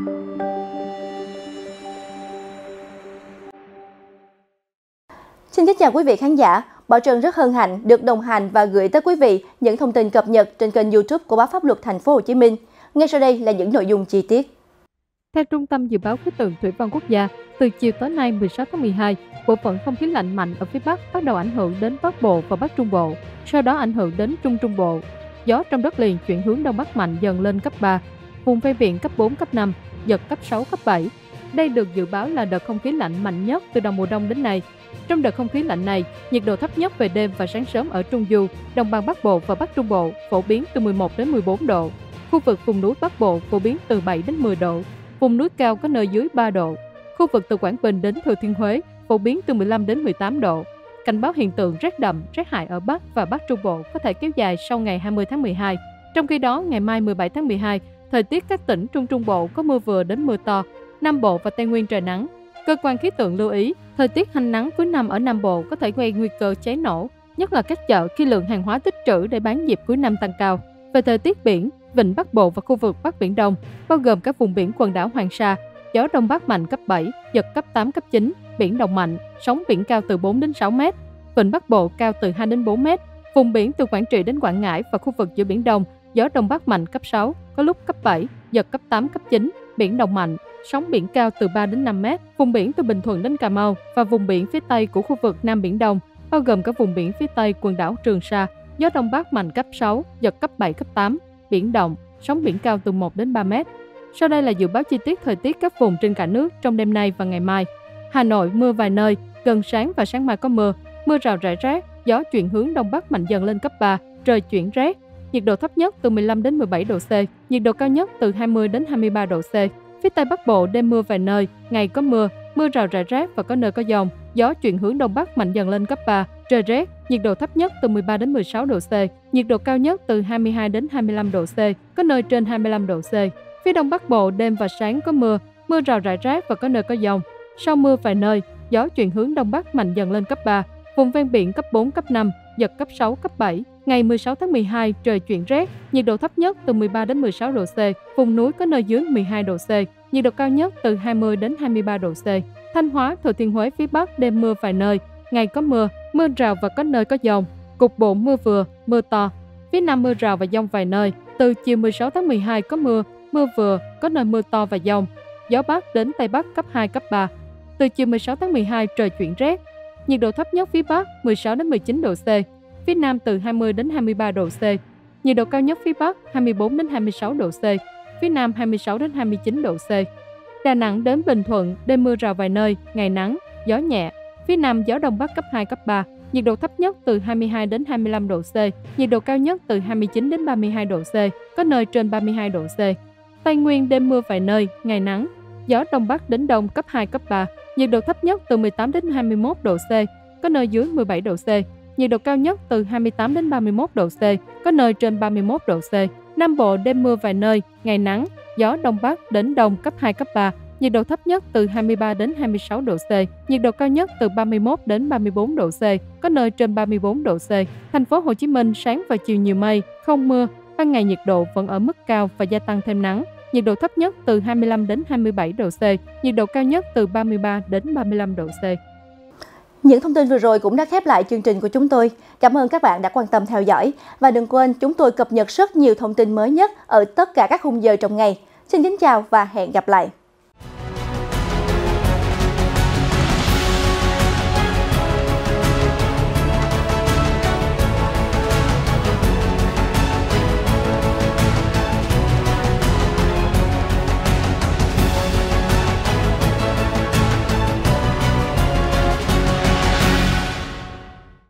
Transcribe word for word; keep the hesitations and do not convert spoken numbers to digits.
Xin kính chào quý vị khán giả. Bảo Trân rất hân hạnh được đồng hành và gửi tới quý vị những thông tin cập nhật trên kênh YouTube của báo Pháp luật Thành phố Hồ Chí Minh. Ngay sau đây là những nội dung chi tiết. Theo Trung tâm Dự báo Khí tượng Thủy văn Quốc gia, từ chiều tối nay mười sáu tháng mười hai, bộ phận không khí lạnh mạnh ở phía Bắc bắt đầu ảnh hưởng đến Bắc Bộ và Bắc Trung Bộ, sau đó ảnh hưởng đến Trung Trung Bộ. Gió trong đất liền chuyển hướng Đông Bắc mạnh dần lên cấp ba, vùng ven biển cấp bốn, cấp năm, giật cấp sáu, cấp bảy. Đây được dự báo là đợt không khí lạnh mạnh nhất từ đầu mùa đông đến nay. Trong đợt không khí lạnh này, nhiệt độ thấp nhất về đêm và sáng sớm ở Trung Du, Đồng bằng Bắc Bộ và Bắc Trung Bộ phổ biến từ mười một đến mười bốn độ. Khu vực vùng núi Bắc Bộ phổ biến từ bảy đến mười độ. Vùng núi cao có nơi dưới ba độ. Khu vực từ Quảng Bình đến Thừa Thiên Huế phổ biến từ mười lăm đến mười tám độ. Cảnh báo hiện tượng rét đậm, rét hại ở Bắc và Bắc Trung Bộ có thể kéo dài sau ngày hai mươi tháng mười hai. Trong khi đó, ngày mai mười bảy tháng mười hai, thời tiết các tỉnh Trung Trung Bộ có mưa vừa đến mưa to, Nam Bộ và Tây Nguyên trời nắng. Cơ quan khí tượng lưu ý, thời tiết hanh nắng cuối năm ở Nam Bộ có thể gây nguy cơ cháy nổ, nhất là các chợ khi lượng hàng hóa tích trữ để bán dịp cuối năm tăng cao. Về thời tiết biển, vịnh Bắc Bộ và khu vực Bắc Biển Đông, bao gồm các vùng biển quần đảo Hoàng Sa, gió Đông Bắc mạnh cấp bảy, giật cấp tám, cấp chín, biển động mạnh, sóng biển cao từ bốn đến sáu mét. Vịnh Bắc Bộ cao từ hai đến bốn mét. Vùng biển từ Quảng Trị đến Quảng Ngãi và khu vực giữa Biển Đông, gió Đông Bắc mạnh cấp sáu, có lúc cấp bảy, giật cấp tám, cấp chín, biển động mạnh, sóng biển cao từ ba đến năm mét. Vùng biển từ Bình Thuận đến Cà Mau và vùng biển phía Tây của khu vực Nam Biển Đông, bao gồm các vùng biển phía Tây quần đảo Trường Sa, gió Đông Bắc mạnh cấp sáu, giật cấp bảy, cấp tám, biển động, sóng biển cao từ một đến ba mét. Sau đây là dự báo chi tiết thời tiết các vùng trên cả nước trong đêm nay và ngày mai. Hà Nội mưa vài nơi, gần sáng và sáng mai có mưa, mưa rào rải rác, gió chuyển hướng Đông Bắc mạnh dần lên cấp ba, trời chuyển rét. Nhiệt độ thấp nhất từ mười lăm đến mười bảy độ C, nhiệt độ cao nhất từ hai mươi đến hai mươi ba độ C. Phía Tây Bắc Bộ đêm mưa vài nơi, ngày có mưa, mưa rào rải rác và có nơi có dông, gió chuyển hướng Đông Bắc mạnh dần lên cấp ba, trời rét, nhiệt độ thấp nhất từ mười ba đến mười sáu độ C, nhiệt độ cao nhất từ hai mươi hai đến hai mươi lăm độ C, có nơi trên hai mươi lăm độ C. Phía Đông Bắc Bộ đêm và sáng có mưa, mưa rào rải rác và có nơi có dông. Sau mưa vài nơi, gió chuyển hướng Đông Bắc mạnh dần lên cấp ba, vùng ven biển cấp bốn, cấp năm, giật cấp sáu, cấp bảy. Ngày mười sáu tháng mười hai trời chuyển rét, nhiệt độ thấp nhất từ mười ba đến mười sáu độ C, vùng núi có nơi dưới mười hai độ C, nhiệt độ cao nhất từ hai mươi đến hai mươi ba độ C. Thanh Hóa, Thừa Thiên Huế phía Bắc đêm mưa vài nơi, ngày có mưa, mưa rào và có nơi có dông, cục bộ mưa vừa, mưa to. Phía Nam mưa rào và dông vài nơi, từ chiều mười sáu tháng mười hai có mưa, mưa vừa, có nơi mưa to và dông, gió Bắc đến Tây Bắc cấp hai, cấp ba. Từ chiều mười sáu tháng mười hai trời chuyển rét, nhiệt độ thấp nhất phía Bắc mười sáu đến mười chín độ C, phía Nam từ hai mươi đến hai mươi ba độ C, nhiệt độ cao nhất phía Bắc hai mươi bốn đến hai mươi sáu độ C, phía Nam hai mươi sáu đến hai mươi chín độ C. Đà Nẵng đến Bình Thuận đêm mưa rào vài nơi, ngày nắng, gió nhẹ, phía Nam gió Đông Bắc cấp hai, cấp ba, nhiệt độ thấp nhất từ hai mươi hai đến hai mươi lăm độ C, nhiệt độ cao nhất từ hai mươi chín đến ba mươi hai độ C, có nơi trên ba mươi hai độ C. Tây Nguyên đêm mưa vài nơi, ngày nắng, gió Đông Bắc đến Đông cấp hai, cấp ba, nhiệt độ thấp nhất từ mười tám đến hai mươi mốt độ C, có nơi dưới mười bảy độ C, nhiệt độ cao nhất từ hai mươi tám đến ba mươi mốt độ C, có nơi trên ba mươi mốt độ C. Nam Bộ đêm mưa vài nơi, ngày nắng, gió Đông Bắc đến Đông cấp hai, cấp ba, nhiệt độ thấp nhất từ hai mươi ba đến hai mươi sáu độ C, nhiệt độ cao nhất từ ba mươi mốt đến ba mươi bốn độ C, có nơi trên ba mươi bốn độ C. Thành phố Hồ Chí Minh sáng và chiều nhiều mây, không mưa, ban ngày nhiệt độ vẫn ở mức cao và gia tăng thêm nắng. Nhiệt độ thấp nhất từ hai mươi lăm đến hai mươi bảy độ C, nhiệt độ cao nhất từ ba mươi ba đến ba mươi lăm độ C. Những thông tin vừa rồi cũng đã khép lại chương trình của chúng tôi. Cảm ơn các bạn đã quan tâm theo dõi. Và đừng quên chúng tôi cập nhật rất nhiều thông tin mới nhất ở tất cả các khung giờ trong ngày. Xin kính chào và hẹn gặp lại.